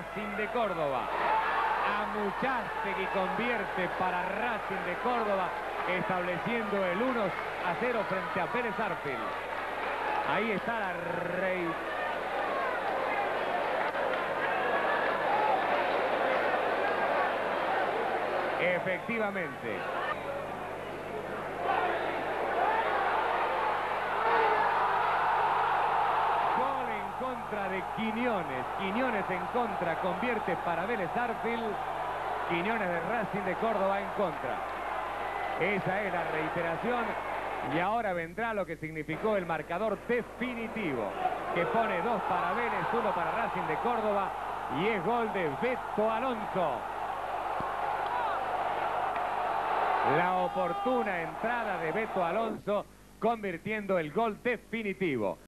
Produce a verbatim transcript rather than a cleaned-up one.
Racing de Córdoba. Amuchastegui convierte para Racing de Córdoba, estableciendo el uno a cero frente a Vélez Sarsfield. Ahí está la rey. Efectivamente. Gol en contra de Quiñones. Quiñones en contra, convierte para Vélez Sarsfield. Quiñones de Racing de Córdoba en contra. Esa es la reiteración. Y ahora vendrá lo que significó el marcador definitivo, que pone dos para Vélez, uno para Racing de Córdoba, y es gol de Beto Alonso. La oportuna entrada de Beto Alonso, convirtiendo el gol definitivo.